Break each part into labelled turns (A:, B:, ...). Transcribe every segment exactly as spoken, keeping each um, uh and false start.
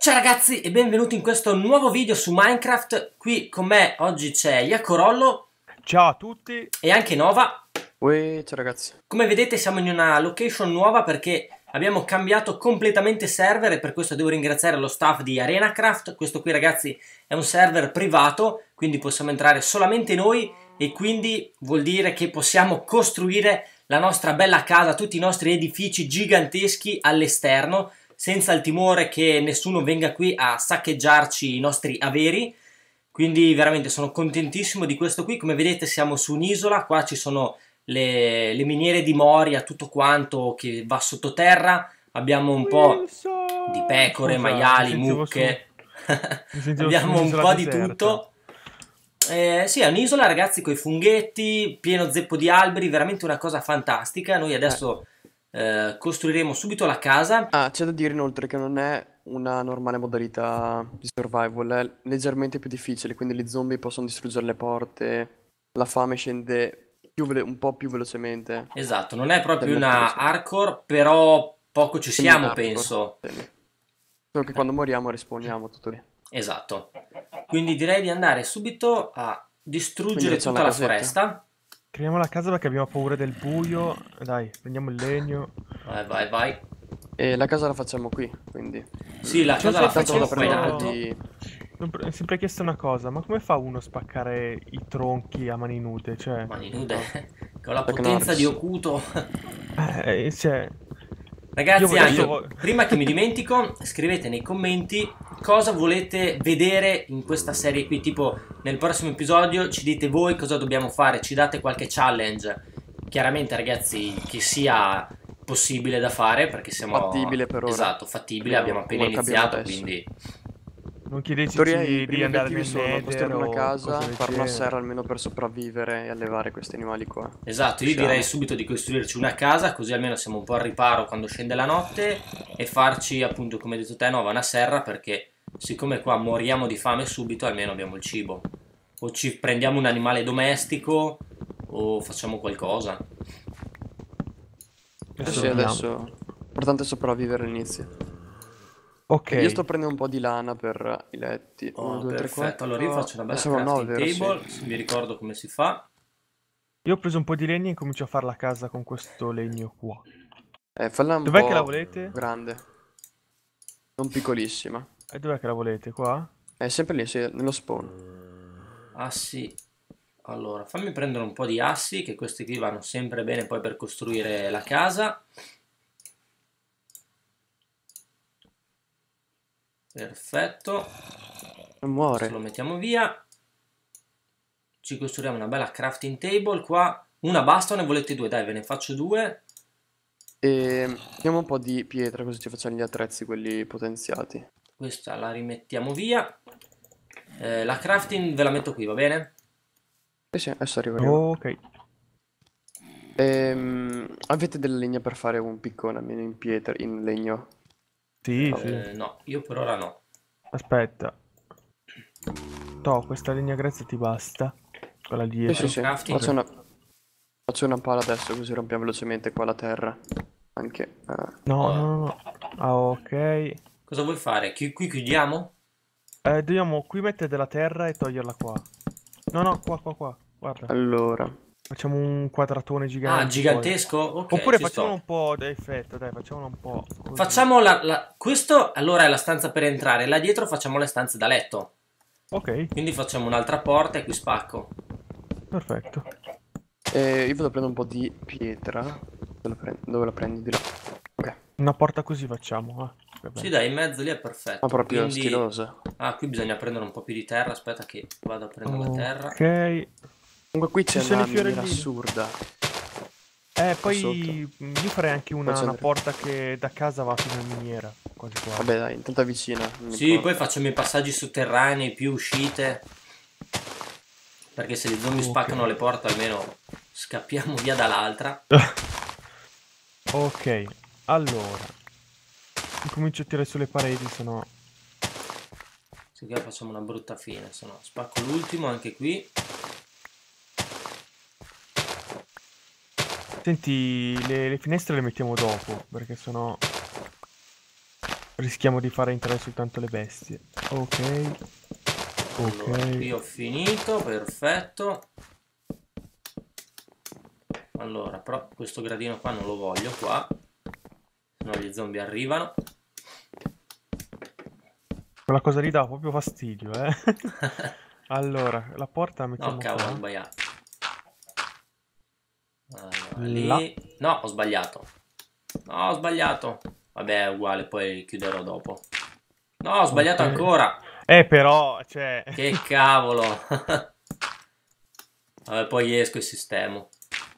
A: Ciao ragazzi e benvenuti in questo nuovo video su Minecraft. Qui con me oggi c'è Iacorollo.
B: Ciao a tutti.
A: E anche Nova.
C: Uè, ciao ragazzi.
A: Come vedete siamo in una location nuova perché abbiamo cambiato completamente server e per questo devo ringraziare lo staff di ArenaCraft. Questo qui ragazzi è un server privato, quindi possiamo entrare solamente noi e quindi vuol dire che possiamo costruire la nostra bella casa, tutti i nostri edifici giganteschi all'esterno, senza il timore che nessuno venga qui a saccheggiarci i nostri averi. Quindi veramente sono contentissimo di questo qui. Come vedete siamo su un'isola, qua ci sono le, le miniere di Moria, tutto quanto che va sottoterra. Abbiamo un po' di pecore,
B: Scusa,
A: maiali,
B: mi sentivo
A: mucche.
B: su- mi sentivo su
A: Abbiamo un
B: un'isola
A: po' di
B: deserta.
A: tutto. Eh, sì, è un'isola ragazzi con i funghetti, pieno zeppo di alberi, veramente una cosa fantastica. Noi adesso eh, costruiremo subito la casa.
C: Ah, c'è da dire inoltre che non è una normale modalità di survival, è leggermente più difficile, quindi gli zombie possono distruggere le porte, la fame scende più velo- un po' più velocemente.
A: Esatto, non è proprio
C: Del
A: una
C: motivo, sì.
A: hardcore, però poco ci
C: Semi
A: siamo,
C: hardcore,
A: penso.
C: sì. Solo che quando moriamo respawniamo tutto lì.
A: Esatto. Quindi direi di andare subito a distruggere
C: Quindi facciamo
A: tutta
C: la
A: la
C: casetta.
A: foresta.
B: Creiamo la casa perché abbiamo paura del buio. Dai, prendiamo il legno.
A: Vai, vai, vai.
C: E la casa la facciamo qui, quindi.
A: Sì, la
B: Cioè,
A: casa la
B: sempre
C: Tanto vado a
A: facciamo qua in
C: prendere un po'
A: alto.
C: di...
B: Mi ho sempre chiesto una cosa, ma come fa uno a spaccare i tronchi a mani nude? Cioè,
A: Mani nude. Con la
C: Chuck
A: potenza di
C: Norris.
A: Okuto.
B: eh, cioè,
A: Ragazzi,
B: Io
A: anche,
B: adesso-
A: prima che mi dimentico, scrivete nei commenti cosa volete vedere in questa serie qui. Tipo, nel prossimo episodio ci dite voi cosa dobbiamo fare, ci date qualche challenge. Chiaramente, ragazzi, che sia possibile da fare, perché siamo...
C: Fattibile per ora.
A: Esatto, fattibile,
C: Abbiamo-
A: abbiamo appena
C: quello che abbiamo
A: iniziato,
C: adesso.
A: quindi...
B: non
C: In
B: chiedeteci
C: teoria i
B: di
C: primi
B: andare
C: obiettivi
B: nel
C: sono
B: Nether
C: costruire una
B: o
C: casa,
B: cose del
C: fare una
B: genere.
C: serra almeno per sopravvivere e allevare questi animali qua.
A: Esatto, io
C: Siamo.
A: direi subito di costruirci una casa, così almeno siamo un po' al riparo quando scende la notte e farci, appunto, come hai detto te, Nova, una serra, perché siccome qua moriamo di fame subito, almeno abbiamo il cibo. O ci prendiamo un animale domestico o facciamo qualcosa.
B: Adesso
C: Sì,
B: vediamo.
C: adesso l'importante è sopravvivere all'inizio.
B: Ok,
C: Io sto prendendo un po' di lana per i letti.
A: Oh,
C: uno, due, tre,
A: perfetto,
C: quattro.
A: allora io faccio una bella
C: Adesso sono nove,
A: crafting
C: vero?
A: table, se mi ricordo come si fa.
B: io ho preso un po' di legno e comincio a fare la casa con questo legno qua.
C: Sì. Eh, falla un
B: Dov'è
C: po'
B: che la volete?
C: grande, non piccolissima.
B: E dov'è che la volete? Qua?
C: È sempre lì, sì, nello spawn.
A: Assi. Allora, fammi prendere un po' di assi, che questi qui vanno sempre bene poi per costruire la casa. Perfetto.
C: Non
A: Questo lo
C: muore.
A: mettiamo via. Ci costruiamo una bella crafting table qua. Una basta o ne volete due? Dai, ve ne faccio due.
C: E mettiamo un po' di pietra così ci facciamo gli attrezzi, quelli potenziati.
A: Questa la rimettiamo via. Eh, la crafting ve la metto qui, va bene?
C: Sì, sì, adesso arrivo, arrivo.
B: Ok.
C: Ehm, avete della legna per fare un piccone almeno in pietra, in legno?
B: Sì, sì.
A: Eh, no, io per ora no.
B: Aspetta. Toh, questa legna grezza ti basta? Quella
C: Sì,
B: dietro.
C: sì, sì.
A: crafting.
C: Faccio una... Faccio una pala adesso così rompiamo velocemente qua la terra. Anche... eh.
B: No, no, no, no. Ah, ok. Eh,
A: Cosa vuoi fare? Qui, qui chiudiamo?
B: dobbiamo qui mettere della terra e toglierla qua. No, no, qua, qua, qua. Guarda.
C: Allora...
B: Facciamo un quadratone gigante.
A: Ah, gigantesco? Ok,
B: Poi. Oppure
A: ci
B: facciamolo
A: sto.
B: un po' d'effetto, dai, facciamolo un po' così.
A: Facciamo la, la... Questo allora è la stanza per entrare. Là dietro facciamo le stanze da letto.
B: Ok,
A: Quindi facciamo un'altra porta e qui spacco.
B: perfetto.
C: Eh, io vado a prendere un po' di pietra. Dove la, prendi? Dove la prendi? Di là. Ok.
B: Una porta così facciamo, ah. Va bene.
A: Sì, dai, in mezzo lì è perfetto.
C: Ma proprio
A: Quindi...
C: stilosa.
A: Ah, qui bisogna prendere un po' più di terra. Aspetta che vado a prendere la terra.
B: Ok.
C: Comunque qui c'è
B: Ci sono
C: una
B: i fiorellini.
C: miniera assurda.
B: Eh, poi
C: sotto.
B: mh, io farei anche una,
C: Poi c'è
B: una
C: un-
B: porta che da casa va fino in miniera. Quasi qua.
C: Vabbè dai, intanto avvicina. non mi
A: Sì,
C: importa.
A: poi facciamo i passaggi sotterranei, più uscite. Perché se gli zombie
B: Ok.
A: spaccano le porte almeno scappiamo via dall'altra.
B: Ok, allora. Comincio a tirare sulle pareti, sennò...
A: Se che facciamo una brutta fine, se no spacco l'ultimo anche qui.
B: Senti, le, le finestre le mettiamo dopo, perché sennò... Rischiamo di fare entrare soltanto le bestie. Ok. Ok.
A: Allora, qui ho finito, perfetto. Allora, però questo gradino qua non lo voglio qua, sennò gli zombie arrivano.
B: Quella cosa lì dà proprio fastidio, eh. Allora, la porta la mettiamo
A: No, cavolo, ho
B: qua.
A: sbagliato. Allora,
B: Là.
A: lì... No, ho sbagliato. No, ho sbagliato. Vabbè, è uguale, poi chiuderò dopo. No, ho sbagliato
B: Ok.
A: ancora.
B: Eh, però, cioè...
A: Che cavolo. Vabbè, poi esco e sistemo.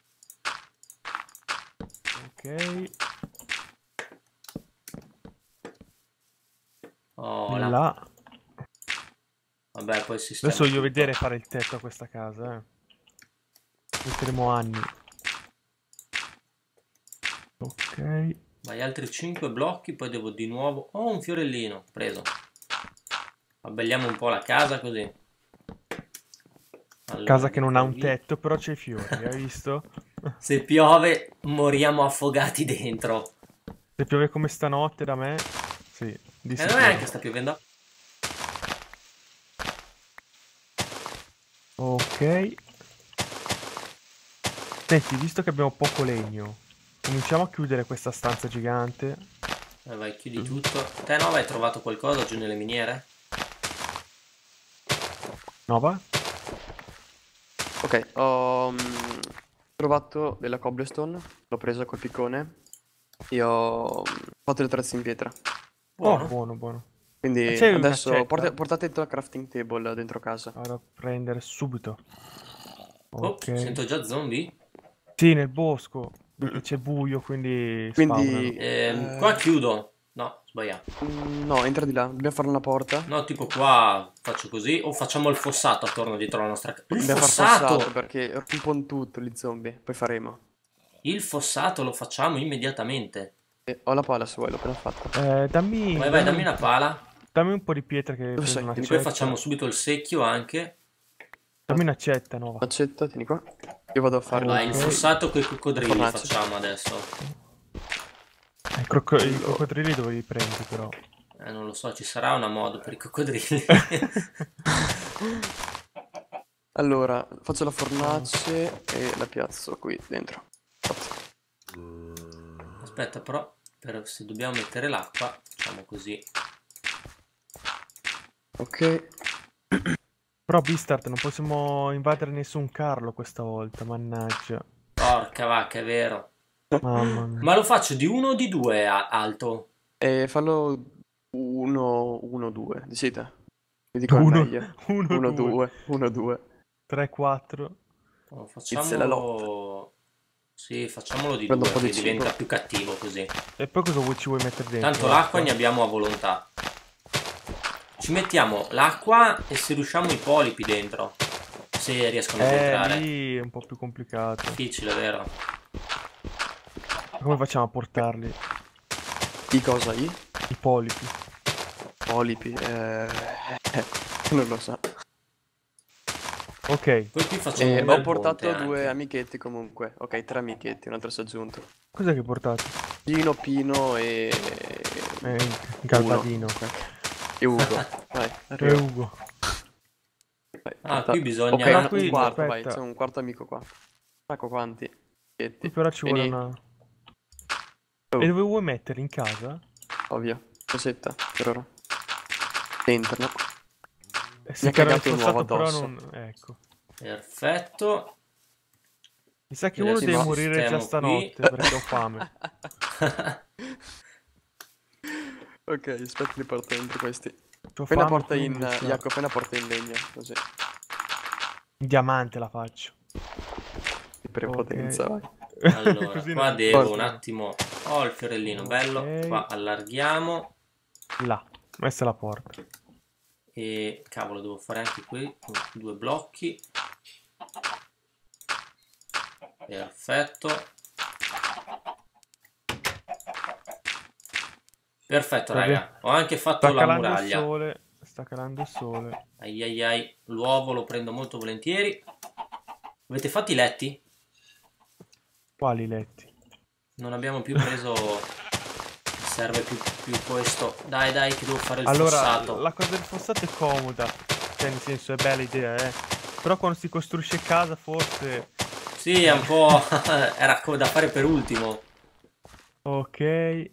B: Ok.
A: Oh, là.
B: Là.
A: Vabbè, poi sistemo
B: Adesso voglio
A: tutto.
B: vedere fare il tetto a questa casa, eh. Metteremo anni. Ok.
A: Vai, altri cinque blocchi, poi devo di nuovo... Oh, un fiorellino, preso. Abbelliamo un po' la casa così. Allora,
B: Casa che non ha un
A: lì.
B: tetto, però c'è i fiori, hai visto?
A: Se piove moriamo affogati dentro.
B: Se piove come stanotte da me, sì, di
A: E non
B: sicuro.
A: è che sta piovendo.
B: Ok. Senti, visto che abbiamo poco legno, cominciamo a chiudere questa stanza gigante.
A: Eh, vai, chiudi tutto. Te no, hai trovato qualcosa giù nelle miniere?
B: Nova?
C: Ok, ho mm, trovato della cobblestone, l'ho presa col piccone e ho mm, fatto le terrazze in pietra.
A: Buono.
B: Oh, buono, buono.
C: Quindi
B: E c'è
C: adesso
B: un'accetta?
C: porta- portate il crafting table dentro casa.
B: Vado a prendere subito.
A: Oh,
B: Ok.
A: sento già zombie.
B: Sì, nel bosco, perché
C: Mm.
B: c'è buio, quindi
C: Quindi,
B: spawnano.
A: Ehm,
C: eh,
A: qua chiudo. No, sbagliato.
C: mm, no, entra di là, dobbiamo fare una porta.
A: No, tipo qua faccio così. O facciamo il fossato attorno dietro la nostra casa. Il
C: Dobbiamo far
A: fossato!
C: fossato perché rompono tutto gli zombie, poi faremo.
A: Il fossato lo facciamo immediatamente.
C: E ho la pala se vuoi, l'ho appena fatta.
B: Eh, dammi,
A: Vai, vai, dammi
B: dammi,
A: una pala.
B: dammi un po' di pietra che
C: Dove
B: prendo
C: sei?
B: una
C: Vieni
A: Poi
C: qua.
A: facciamo subito il secchio anche.
B: Dammi un'accetta, Nova.
C: Accetta, tieni qua. Io vado a fare
A: Vai, il
C: la...
B: Ok.
A: fossato con i coccodrilli
C: Fornace.
A: facciamo adesso.
B: I, crocco- i
C: Allora.
B: coccodrilli dove li prendi, però?
A: Eh, non lo so, ci sarà una mod per i coccodrilli.
C: Allora, faccio la fornace e la piazzo qui dentro. Fatto.
A: Aspetta, però, per- se dobbiamo mettere l'acqua, facciamo così.
C: Ok.
B: Però Beastart non possiamo invadere nessun Carlo questa volta, mannaggia.
A: Porca vacca, è vero.
B: Mamma mia.
A: Ma lo faccio di uno o di due a- alto?
C: E fallo uno, uno, due. Decidete. Mi dico
B: Uno,
C: meglio.
B: uno,
C: uno,
B: due,
C: due. uno, due.
B: tre, quattro.
A: No,
C: Inizia la
A: facciamolo... Sì, facciamolo di
C: Prendo
A: due,
C: un po'
A: che
C: di
A: diventa
C: cibo.
A: più cattivo così.
B: E poi cosa vuoi, ci vuoi mettere dentro?
A: Tanto l'acqua ne abbiamo a volontà. Ci mettiamo l'acqua e se riusciamo i polipi dentro. Se riescono ad
B: Eh,
A: entrare.
B: lì è un po' più complicato.
A: Difficile, vero?
B: Come facciamo a portarli?
C: Di cosa? I?
B: I polipi.
C: Polipi. Eh... non lo so.
B: Ok,
A: Poi qui facciamo
C: E
A: un
C: ho
A: bel
C: portato
A: ponte
C: due
A: anche.
C: amichetti comunque. Ok, tre amichetti, un altro si è aggiunto.
B: cos'è che portate?
C: Gino, Pino e...
B: Eh, Galvadino.
C: Uno. E Ugo. Vai,
B: E
C: arriva.
B: Ugo.
C: Vai,
A: Ah,
C: porta-
A: qui bisogna...
C: Ok,
B: Ah,
C: un,
B: qui,
C: un quarto, vai,
B: aspetta.
C: c'è un quarto amico qua. Ecco quanti.
B: Qui
C: amichetti.
B: però ci vuole
C: Vieni.
B: una...
C: Oh.
B: E dove vuoi metterli? In casa?
C: Ovvio. Cosetta, per ora. Dentro, no?
B: Eh,
C: Mi
B: se
C: ha
B: che era
C: cagato di nuovo
B: infossato però
C: addosso.
B: non... Ecco.
A: Perfetto.
B: Mi sa che
A: Io
B: uno
A: adesso
B: deve
C: no.
B: morire già
A: sistemo qui.
B: stanotte perché ho fame.
C: Ok, aspetta di portare dentro questi.
B: C'ho
C: Appena
B: fame,
C: porta in...
B: quindi, sa.
C: Jacopo, appena porta in legno, così.
B: In diamante la faccio.
C: Di prepotenza, vai.
A: Allora,
B: Così
A: qua
B: non-
A: devo
C: Forza.
A: un attimo... Oh, il fiorellino, bello.
B: Ok.
A: Qua allarghiamo.
B: Là. Questa è la porta.
A: E cavolo, devo fare anche qui due blocchi. Perfetto. Perfetto,
B: Vabbè.
A: raga. Ho anche fatto
B: Sta
A: la
B: calando il
A: muraglia.
B: sole. Sta calando il sole.
A: Ai ai ai, l'uovo lo prendo molto volentieri. Avete fatto i letti?
B: Quali letti?
A: Non abbiamo più preso serve più, più questo. Dai, dai, che devo fare il
B: Allora,
A: fossato.
B: la cosa del fossato è comoda. Cioè, nel senso, è bella idea, eh. Però quando si costruisce casa, forse...
A: Sì, è un po'... era come da fare per ultimo.
B: Ok.
C: Eh,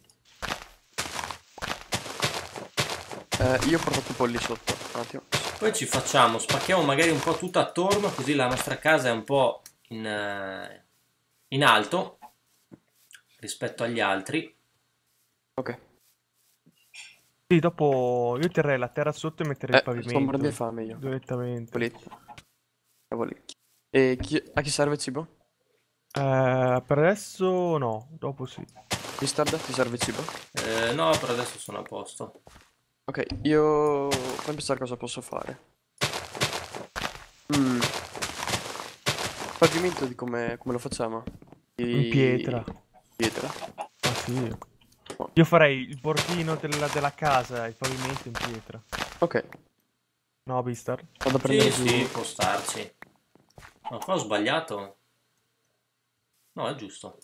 C: io ho portato i polli sotto. Un attimo.
A: Poi ci facciamo, spacchiamo magari un po' tutto attorno, così la nostra casa è un po' in, eh, in alto rispetto agli altri.
C: Ok.
B: Sì, dopo io terrei la terra sotto e metterei il
C: Eh, sto
B: pavimento.
C: morendo di fame io.
B: Direttamente.
C: Polletto. Cavoli. E chi... a chi serve il cibo?
B: Eh, per adesso no, dopo sì.
C: Mistard, ti serve il cibo?
A: Eh, no, per adesso sono a posto.
C: Ok, io... fammi pensare cosa posso fare. Mm. Pavimento di come, come lo facciamo? Di...
B: In pietra.
C: Pietra?
B: Ah sì. Io farei il bordino della, della casa, il pavimento in pietra.
C: Ok,
B: No, Bistar?
C: vado a prendere
A: Sì,
C: giù.
A: sì, può starci. No, qua ho sbagliato. No, è giusto.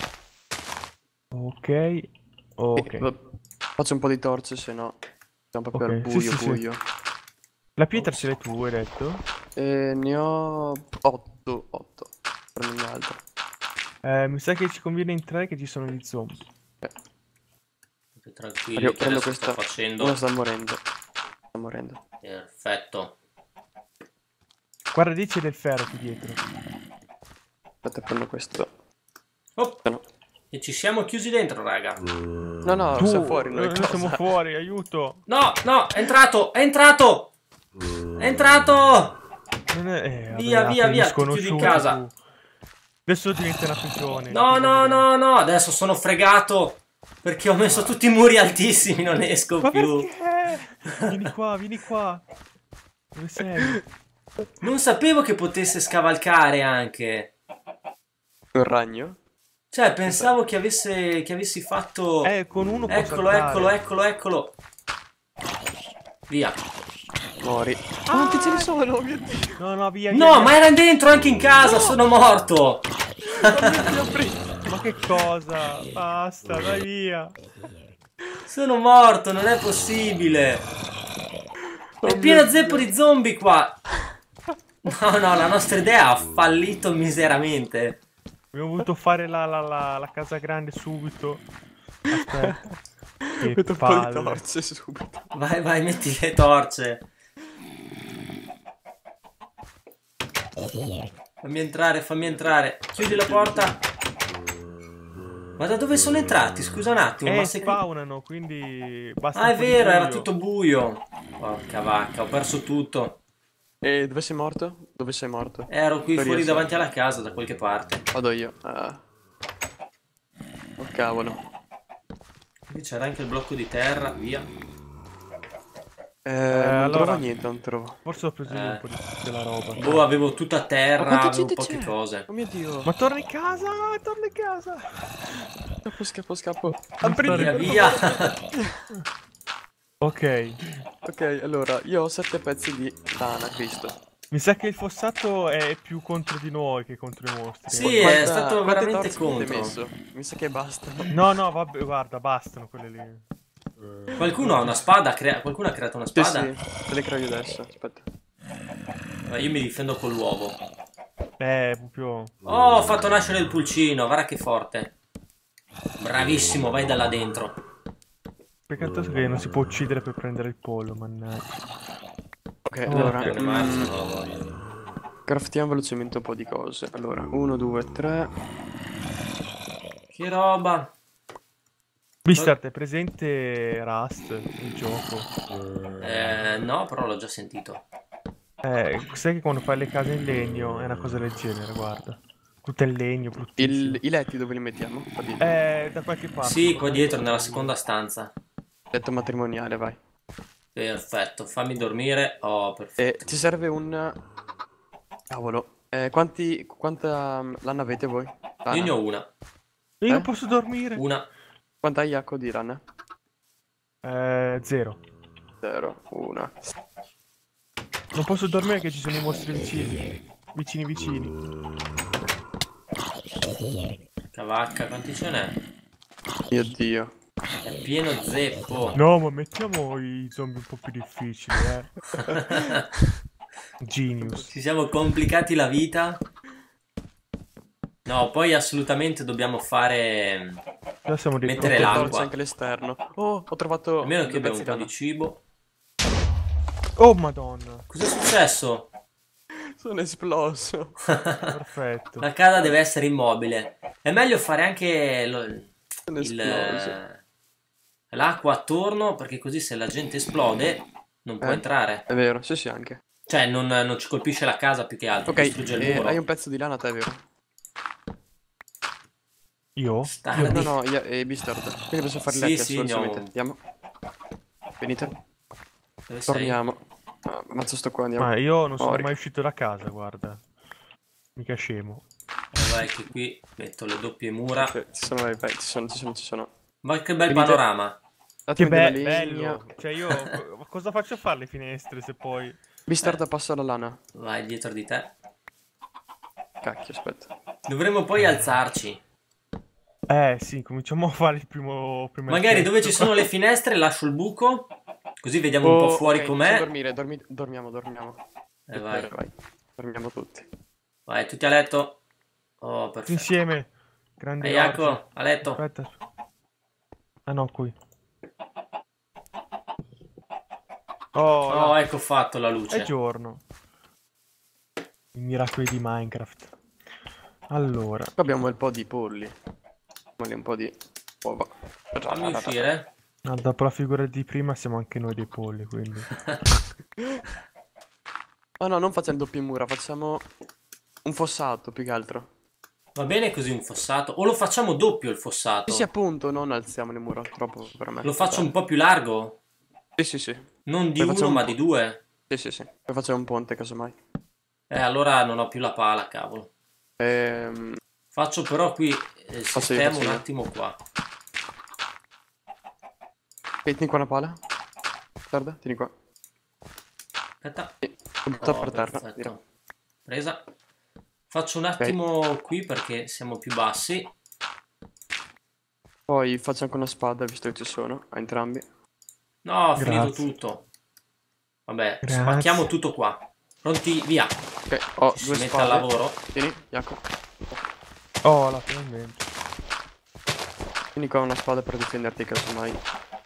B: Ok.
C: Eh,
B: Ok.
C: va- Faccio un po' di torce, se no siamo proprio al
B: Ok, sì,
C: buio
B: sì, sì.
C: buio.
B: La pietra ce l'hai tu, hai detto?
C: E ne ho otto, otto. Prendo un'altra.
B: Eh, mi sa che ci conviene in tre che ci sono gli zombie.
A: State tranquilli,
C: Io
A: che
C: prendo
A: adesso sto
C: questa.
A: facendo.
C: Uno sta morendo. Sta morendo.
A: Perfetto.
B: Guarda, lì c'è del ferro qui dietro.
C: Aspetta, prendo questo.
A: Oh,
C: Eh, no.
A: e ci siamo chiusi dentro, raga.
C: No, no,
B: Tu,
C: siamo fuori noi.
B: noi
C: cosa?
B: siamo fuori, aiuto!
A: No, no, è entrato, è entrato! È entrato!
B: Non è... eh, vabbè,
A: Via, via,
B: altri
A: via, ti chiudi in
B: sconosciuti
A: casa.
B: tu. Adesso diventa una prigione.
A: No, no, no, no, adesso sono fregato. Perché ho messo tutti i muri altissimi, non esco
B: Ma
A: più.
B: perché? Vieni qua, vieni qua. Dove sei?
A: Non sapevo che potesse scavalcare anche.
C: Un ragno?
A: Cioè, pensavo che avesse, che avessi fatto...
B: Eh, con uno può
A: Eccolo,
B: saltare.
A: eccolo, eccolo, eccolo. Via.
C: Mori. Ah, quanti ce ne sono? Oh mio Dio.
B: No, no, via, via,
A: No,
B: via.
A: ma era dentro anche in casa, sono morto.
B: Ma che cosa? Basta, vai via.
A: Sono morto, non è possibile. È pieno zeppo di zombie qua. No, no, la nostra idea ha fallito miseramente.
B: Abbiamo voluto fare la, la, la, la casa grande subito. Aspetta. Che
C: Metto un po'
B: palle.
C: di torce subito.
A: Vai, vai, metti le torce. Fammi entrare, fammi entrare. Chiudi la porta. Ma da dove sono entrati? Scusa un attimo.
B: Eh,
A: ma se...
B: spawnano, quindi basta
A: Ah,
B: un
A: è
B: po' di
A: vero, era
B: buio.
A: tutto buio. Porca vacca, ho perso tutto.
C: E dove sei morto? Dove sei morto?
A: Ero qui
C: Dove
A: fuori
C: riesco?
A: davanti alla casa, da qualche parte.
C: Vado io. Ah. Oh cavolo.
A: Qui c'era anche il blocco di terra, via.
C: Eh, non
B: allora-
C: trovo niente, non trovo.
B: Forse ho preso io
A: Eh.
B: un po' di, della roba.
A: Boh, avevo tutta
C: Ma
A: terra,
C: quanta
A: avevo
C: gente
A: poche
C: c'è?
A: cose.
C: Oh mio Dio.
B: Ma torna in casa, torna in casa.
C: Scappo, scappo, scappo.
B: Apri-
A: Via, via.
B: Ok.
C: Ok, allora, io ho sette pezzi di lana, Cristo.
B: Mi sa che il fossato è più contro di noi che contro i mostri.
A: Sì,
C: Quanta-
A: è stato
C: quante
A: veramente
C: torce avete
A: contro.
C: messo? Mi sa che basta.
B: No, no, vabbè, guarda, bastano quelle lì.
A: Qualcuno ha una spada? Crea... Qualcuno ha creato una
C: Sì,
A: spada?
C: sì, te le creo io adesso. Aspetta.
A: Eh, Io mi difendo con l'uovo.
B: Eh, proprio...
A: Oh, ho fatto nascere il pulcino, guarda che forte. Bravissimo, vai da là dentro.
B: Peccato che non si può uccidere per prendere il pollo, mannaggia.
C: Ok,
B: Oh,
C: allora,
A: Eh,
C: mm,
A: mazza, non lo voglio.
C: craftiamo velocemente un po' di cose. Allora, uno, due, tre.
A: Che roba.
B: Bistard, è presente Rust, il gioco?
A: Eh, no, però l'ho già sentito.
B: Eh, sai che quando fai le case in legno è una cosa del genere, guarda. Tutto in legno, bruttissimo.
C: Il- I letti dove li mettiamo? Qua dietro.
B: Eh, da qualche parte.
A: Sì, qua dietro, nella seconda stanza.
C: Letto matrimoniale, vai.
A: Perfetto, fammi dormire. Oh,
C: E
A: perfetto.
C: ti serve un... Cavolo. Eh, quanti... Quanta mm, lana avete voi? Lana?
A: Io ne ho una.
B: Io
C: Eh?
B: non posso dormire.
A: Una.
C: Quanta hai Jaco di lana?
B: Eh, zero.
C: Zero, una.
B: Non posso dormire che ci sono i mostri vicini. Vicini vicini.
A: Cavacca, quanti ce n'è?
C: Mio Dio.
A: È pieno zeppo.
B: No, ma mettiamo i zombie un po' più difficili, eh. Genius.
A: Ci siamo complicati la vita. No, poi assolutamente dobbiamo fare...
B: Già siamo dei
A: Mettere
B: pro-
C: Torcia
A: l'acqua.
C: anche l'esterno. Oh, ho trovato
A: Almeno
C: due
A: che abbiamo
C: pezzi
A: un po'
C: di
A: di cibo.
B: Oh, madonna.
A: Cos'è successo?
C: lana. Sono esploso.
B: Perfetto.
A: La casa deve essere immobile. È meglio fare anche lo-
C: Sono
A: il,
C: esploso.
A: eh, l'acqua attorno, perché così se la gente esplode non può
C: Eh?
A: entrare.
C: È vero, sì sì anche.
A: Cioè non, non ci colpisce la casa più che altro,
C: Ok,
A: distrugge il
C: e
A: muro.
C: hai un pezzo di lana te, è vero?
B: Io?
A: Stardi.
C: No, no, io e Bistard. Quindi possiamo fare
A: Sì,
C: le hacke
A: sì,
C: assolutamente.
A: andiamo.
C: Andiamo. Venite.
A: Dove sei?
C: Torniamo. Ah, ammazzo sto qua, andiamo.
B: Ma io non sono
C: Ori.
B: mai uscito da casa, guarda. Mica scemo.
A: Eh, vai che qui metto le doppie mura.
C: Ok, ci sono, vai, vai, ci sono, ci sono, ci sono.
A: Ma che bel
C: Venite.
A: panorama.
B: Che
C: Datemi della
B: be-
C: legna.
B: bello. Cioè io... co- cosa faccio a fare le finestre se poi...
C: Bistard passa la lana.
A: Vai dietro di te.
C: Cacchio, aspetta.
A: Dovremmo poi alzarci.
B: Eh sì, cominciamo a fare il primo... primo
A: Magari dove
B: effetto.
A: ci sono le finestre lascio il buco. Così vediamo un po'
C: Oh,
A: fuori
C: ok,
A: com'è.
C: possiamo dormire, dormi- dormiamo, dormiamo.
A: E vai.
C: Eh, vai. Dormiamo tutti.
A: Vai, tutti a letto. Oh, perfetto.
B: Insieme. Grande
A: Ehi,
B: orgia.
A: Jaco, a letto.
B: Aspetta. Ah no, qui. Oh,
A: Oh,
B: là.
A: ecco fatto la
B: È
A: luce.
B: giorno. I miracoli di Minecraft. Allora.
C: Qua abbiamo un po' di polli. Abbiamo lì un po' di uova.
A: Fammi uscire.
B: Ah, dopo la figura di prima siamo anche noi dei polli, quindi.
C: Oh no, non facciamo doppie mura, facciamo un fossato più che altro.
A: Va bene così un fossato. O lo facciamo doppio il fossato.
C: Sì, sì, appunto, non alziamo le mura, troppo per me.
A: Lo faccio un po' più largo.
C: Sì, sì, sì.
A: Non di
C: Poi
A: uno
C: facciamo
A: ma
C: un po'.
A: di due.
C: Sì, sì, sì. Poi facciamo un ponte, casomai.
A: Eh, allora non ho più la pala, cavolo.
C: Ehm...
A: Faccio però qui eh, il
C: Faccio io,
A: sistema
C: faccio
A: un
C: io.
A: attimo qua.
C: Tieni qua una pala. Guarda, tieni qua.
A: Aspetta.
C: Sì, l'ho buttato
A: Oh,
C: per terra.
A: perfetto.
C: direi.
A: Presa. Faccio un attimo qui perché siamo più bassi.
C: Poi faccio anche una spada, visto che ci sono, a entrambi.
A: No, ho finito
B: Grazie.
A: tutto. Vabbè,
B: Grazie.
A: spacchiamo tutto qua. Pronti? Via.
C: Ok, ho
A: Ci si
C: due
A: mette al
C: spade.
A: lavoro.
C: Tieni, Jacopo.
B: Oh, là, finalmente.
C: Tieni qua una spada per difenderti, casomai.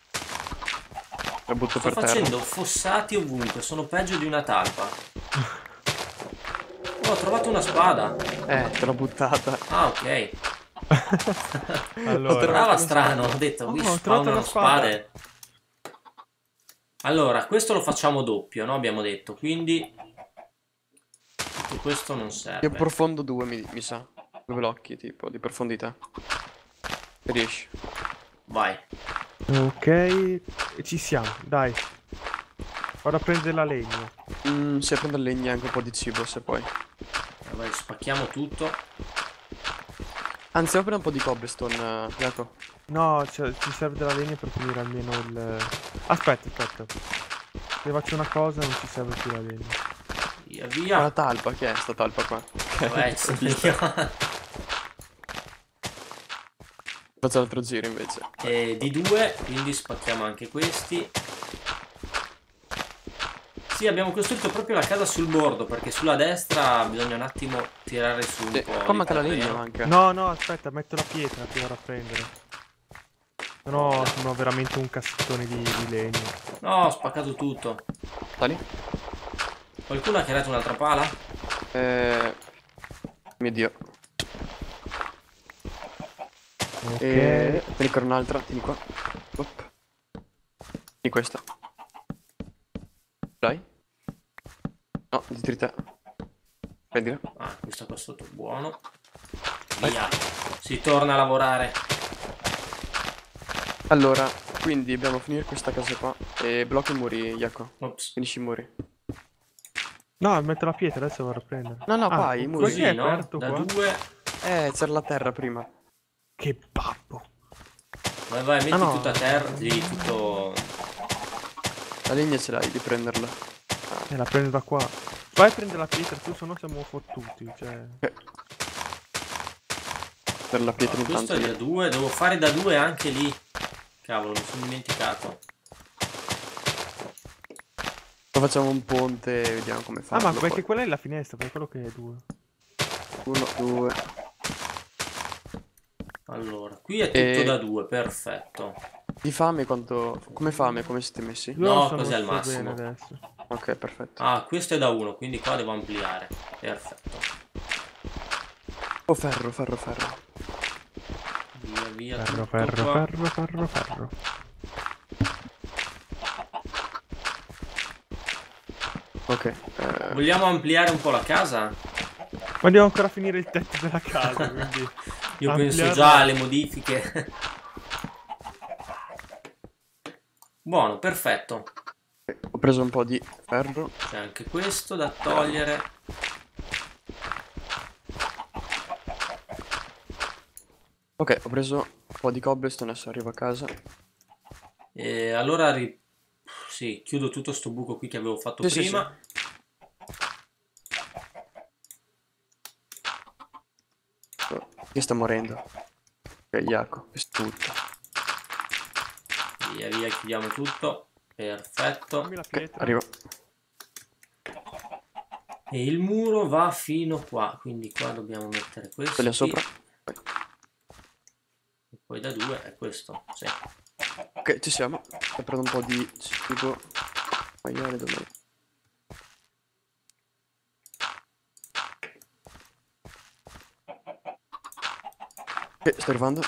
C: La butto
A: Sto
C: per terra.
A: facendo fossati ovunque, sono peggio di una talpa. Oh, ho trovato una spada.
C: Eh, te l'ho buttata.
A: Ah, ok.
B: Allora.
A: Sembrava strano, ho detto,
B: Oh,
A: qui
B: ho trovato
A: spawnano
B: una spada.
A: spade. Allora, questo lo facciamo doppio, no? Abbiamo detto, quindi tutto questo non
C: Io
A: serve.
C: profondo due, mi, mi sa. Due blocchi, tipo, di profondità. Riesci.
A: Vai.
B: Ok, e ci siamo, dai. Vado a prendere la legna.
C: Mm, se prendo legna e anche un po' di cibo, se puoi.
A: Vai, spacchiamo tutto.
C: Anzi, apri un po' di cobblestone, uh, Jacopo.
B: No, cioè, ci serve della legna per finire almeno il... Aspetta, aspetta. Se faccio una cosa non ci serve più la legna.
A: Via,
C: Ma
A: via.
C: la talpa, che è sta talpa qua?
A: Vai, ci sono io.
C: Faccio l'altro giro invece.
A: E di due, quindi spacchiamo anche questi. Sì, abbiamo costruito proprio la casa sul bordo, perché sulla destra bisogna un attimo tirare su un
C: Sì,
A: po'.
C: qua
A: di
C: manca la
A: terreno.
C: legna, manca.
B: No, no, aspetta, metto la pietra che vado a prendere. Sennò sono veramente un cassettone di, di legno.
A: No, ho spaccato tutto.
C: Sali.
A: Qualcuno ha creato un'altra pala?
C: Eh... Mio dio.
B: Ok.
C: E... Tieni ancora un'altra, tieni qua. Op. Tieni questa. Dai. No, dietro di te. Prendila.
A: Ah, questo qua sotto, buono. Via. Si torna a lavorare.
C: Allora, quindi dobbiamo finire questa casa qua. E blocca i muri, Jacopo.
A: Ops.
C: Finisci i muri.
B: No, metto la pietra, adesso vado a prendere.
C: No, no,
B: Ah,
C: vai, i muri.
B: così è
A: Così, no?
B: aperto
A: Da
B: qua.
A: due.
C: Eh, c'era la terra prima.
B: Che babbo.
A: Vai, vai, metti
B: Ah, no.
A: tutto a terra. Sì, tutto.
C: La legna ce l'hai di prenderla.
B: E la prendo da qua. Vai a prendere la pietra tu, sennò siamo fottuti, cioè...
C: Per la pietra
A: Questo
C: intanto.
A: è da due. Devo fare da due anche lì. Cavolo, mi sono dimenticato.
C: Poi facciamo un ponte e vediamo come
B: Ah,
C: farlo.
B: ma perché
C: poi.
B: quella è la finestra, per quello che è due.
C: Uno, due.
A: Allora, qui è tutto
C: E-
A: da due, perfetto.
C: Di fame quanto... Come fame? Come siete messi?
B: Io
A: No,
B: sono
A: così al
B: sto
A: massimo.
B: bene adesso.
C: Ok, perfetto.
A: Ah, questo è da uno, quindi qua devo ampliare. Perfetto.
C: Oh, ferro, ferro, ferro.
A: Via, via,
B: Ferro,
A: tutto
B: ferro,
A: qua.
B: ferro, ferro, ferro.
C: Ok. eh,
A: Vogliamo ampliare un po' la casa?
B: Ma devo ancora finire il tetto della casa, quindi...
A: Io penso
B: ampliarla-
A: già alle modifiche. Buono, perfetto.
C: Ho preso un po' di ferro.
A: C'è anche questo da togliere.
C: Ok, ho preso un po' di cobblestone, adesso arrivo a casa.
A: E allora ri... sì, chiudo tutto sto buco qui che avevo fatto
C: Sì, sì,
A: prima.
C: Oh, Chi sta morendo? Ok, Iaco, questo è tutto.
A: Via, via, chiudiamo tutto. Perfetto.
B: Dammi la
C: Ok,
B: pietra.
C: arrivo.
A: E il muro va fino qua, quindi qua dobbiamo mettere questo.
C: Quelli sopra.
A: E poi da due è questo, sì.
C: Ok, ci siamo. Ho preso un po' di cibo. Maiale dov'è? Ok, sto arrivando.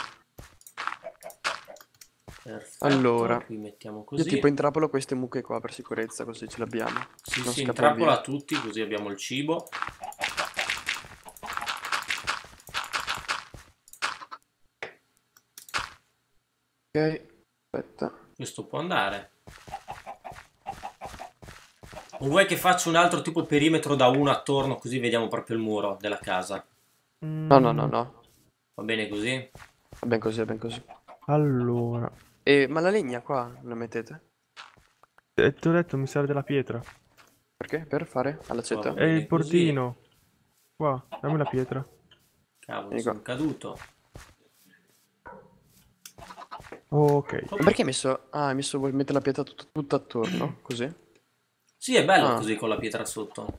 A: Perfetto.
C: Allora,
A: Qui mettiamo
C: io
A: così.
C: tipo intrappolo queste mucche qua per sicurezza, così ce l'abbiamo.
A: Sì,
C: non
A: sì,
C: scappano
A: intrappola
C: via.
A: tutti, così abbiamo il cibo.
C: Ok, aspetta.
A: Questo può andare. O vuoi che faccia un altro tipo perimetro da uno attorno, così vediamo proprio il muro della casa?
C: No, no, no, no.
A: Va bene così?
C: Va ben così, va ben così.
B: Allora...
C: E, ma la legna qua non la mettete?
B: Eh, ti ho detto, mi serve della pietra.
C: Perché? Per fare? All'aceto?
A: Va
B: E
A: bene
B: il portino. Qua, dammi la pietra.
A: Cavolo,
C: Vieni
A: sono
C: qua.
A: caduto.
B: Ok.
C: Ma perché hai messo... Ah, hai messo... Vuoi mettere la pietra tut- tutta attorno? Così?
A: Sì, è bello
C: Ah.
A: così con la pietra sotto.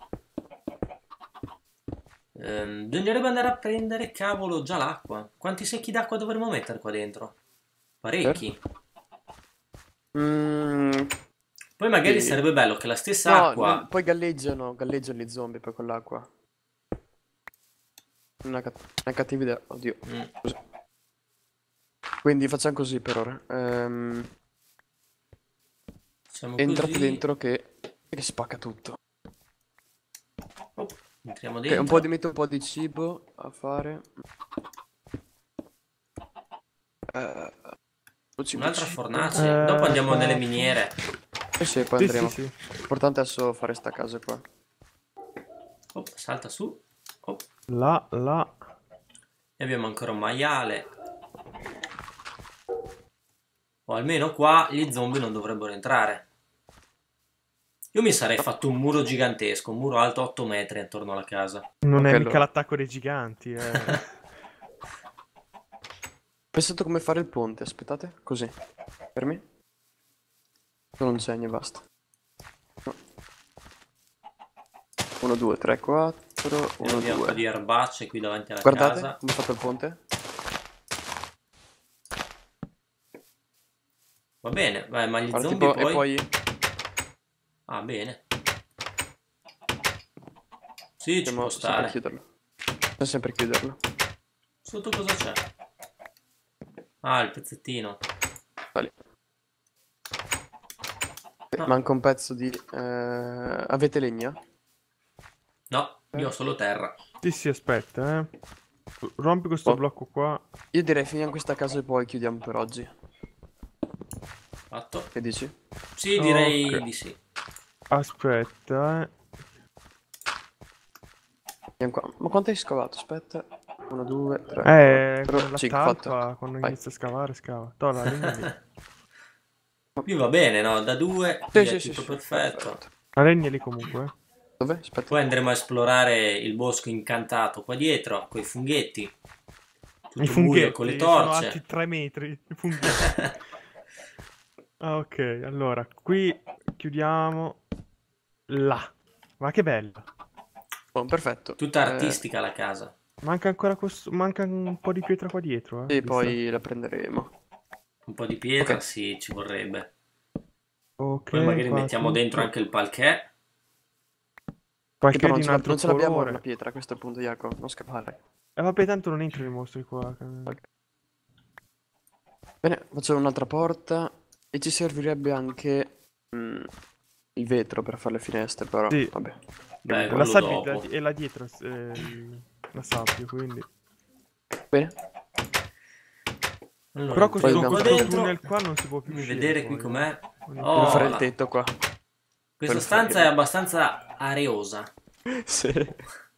A: Ehm, bisognerebbe andare a prendere, cavolo, già l'acqua. Quanti secchi d'acqua dovremmo mettere qua dentro? Parecchi.
C: Mm,
A: Poi magari
C: sì.
A: sarebbe bello che la stessa
C: No,
A: acqua...
C: non- poi galleggiano, galleggiano gli zombie poi con l'acqua. Una, cat- una cattiva idea. Oddio.
A: Mm.
C: Così. Quindi facciamo così per ora. Ehm,
A: Facciamo
C: entrate
A: così.
C: dentro che... che spacca tutto.
A: Oh, entriamo
C: Ok,
A: dentro.
C: un po' di metto un po' di cibo a fare. Eh, cibo,
A: Un'altra
C: cibo.
A: fornace.
B: Eh,
A: Dopo andiamo nelle
B: fatto.
A: miniere.
C: Eh sì, poi
B: Sì,
C: andremo.
B: sì, sì.
C: L'importante adesso è fare sta casa qua.
A: Oh, salta su. Oh.
B: Là, là.
A: E abbiamo ancora un maiale. O almeno qua gli zombie non dovrebbero entrare. Io mi sarei fatto un muro gigantesco, un muro alto otto metri attorno alla casa.
B: Non
C: Ok,
B: è mica
C: allora.
B: l'attacco dei giganti, eh.
C: Pensato come fare il ponte, aspettate, così. Fermi. Non c'è e basta. No. uno, due, tre, quattro,
A: E
C: uno,
A: abbiamo un po' di
C: due.
A: erbacce qui davanti alla
C: Guardate
A: casa.
C: come ho fatto il ponte.
A: Va bene, vai, ma gli
C: Guarda,
A: zombie
C: tipo,
A: poi...
C: e poi
A: Ah, bene. Sì, ci
C: possiamo
A: può
C: sempre
A: stare.
C: chiuderlo. Possiamo sempre chiuderlo.
A: Sotto cosa c'è? Ah, il pezzettino.
C: Vale.
A: No.
C: Manca un pezzo di... eh, avete legna?
A: No, io ho solo terra.
B: Sì, sì, aspetta, eh. Rompi questo
C: Oh.
B: blocco qua.
C: Io direi finiamo questa casa e poi chiudiamo per oggi.
A: Fatto.
C: Che dici?
A: Sì, direi
B: Ok.
A: di sì.
B: Aspetta, eh.
C: Andiamo qua. Ma quanto hai scavato? Aspetta. uno, due, tre,
B: Eh,
C: quattro,
B: con la
C: cinque,
B: talpa,
C: fatto.
B: quando
C: Vai.
B: inizia a scavare, scava. Togli la legna lì.
A: Qui va bene, no? Da due,
C: Sì,
A: via,
C: sì, sì,
A: tutto
C: sì,
A: perfetto.
B: La legna lì comunque, eh.
C: Dove? Aspetta.
A: Poi andremo a esplorare il bosco incantato qua dietro, con i funghetti. Tutto
B: I
A: buio
B: funghetti
A: con le
B: sono
A: torce.
B: alti tre metri. I funghetti. Ah, ok, allora, qui chiudiamo là. Ma che bella.
C: Oh, perfetto.
A: Tutta
C: Eh,
A: artistica la casa.
B: Manca ancora questo, manca un po' di pietra qua dietro, eh.
C: e
B: vista.
C: poi la prenderemo.
A: Un po' di pietra,
C: Ok.
A: sì, ci vorrebbe.
B: Ok,
A: Poi magari
B: qua
A: mettiamo
B: tutto.
A: dentro anche il parquet.
C: Sì,
B: Qualche
C: però
B: di
C: non
B: un
C: ce, la-
B: altro
C: non ce l'abbiamo
B: colore.
C: la pietra, questo è il punto, Jaco. Non scappare.
B: E vabbè, tanto non entrano i mostri qua.
C: Ok. Bene, facciamo un'altra porta. E ci servirebbe anche mm, il vetro per fare le finestre, però.
B: Sì.
C: Vabbè.
A: Beh,
B: La
A: quello
B: sabbia
A: dopo.
B: e là dietro eh, la sabbia, quindi.
C: Bene.
A: Allora,
B: Però questo,
C: Poi
A: entriamo
C: dobbiamo
A: qua
B: questo
C: fare-
A: dentro.
B: tunnel qua non si può più
A: Fammi
B: uscire.
A: vedere qui
B: poi,
A: com'è.
B: eh. Ogni
A: Oh,
C: Devo fare il
A: la-
C: tetto qua.
A: Questa
C: Quello
A: stanza
C: fare.
A: è abbastanza areosa.
C: Sì.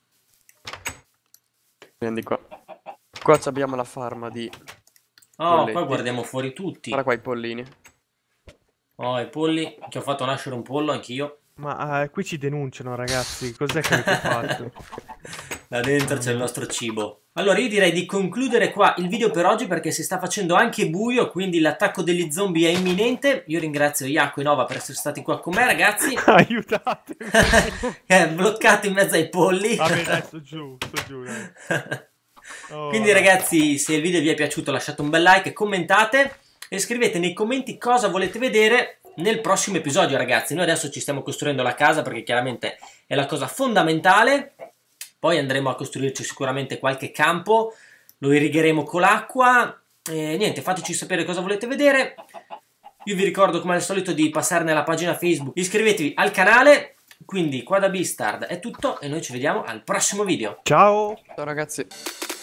C: Prendi qua. Qua ci abbiamo la farma di...
A: Oh,
C: Polletti.
A: qua guardiamo fuori tutti.
C: Guarda qua i pollini.
A: Oh, i polli, che ho fatto nascere un pollo anch'io.
B: Ma eh, qui ci denunciano, ragazzi. Cos'è che avete fatto?
A: Là dentro c'è il nostro cibo. Allora io direi di concludere qua il video per oggi perché si sta facendo anche buio, quindi l'attacco degli zombie è imminente. Io ringrazio Jaco e Nova per essere stati qua con me, ragazzi.
B: Aiutatemi.
A: È bloccato in mezzo ai polli.
B: Vabbè, dai, sto giù, sto giù, dai. Oh,
A: Quindi ragazzi, se il video vi è piaciuto lasciate un bel like, commentate e scrivete nei commenti cosa volete vedere nel prossimo episodio, ragazzi. Noi adesso ci stiamo costruendo la casa perché chiaramente è la cosa fondamentale. Poi andremo a costruirci sicuramente qualche campo, lo irrigheremo con l'acqua e niente, fateci sapere cosa volete vedere. Io vi ricordo come al solito di passare nella pagina Facebook, iscrivetevi al canale. Quindi qua da Beastard è tutto e noi ci vediamo al prossimo video.
B: Ciao.
C: Ciao ragazzi.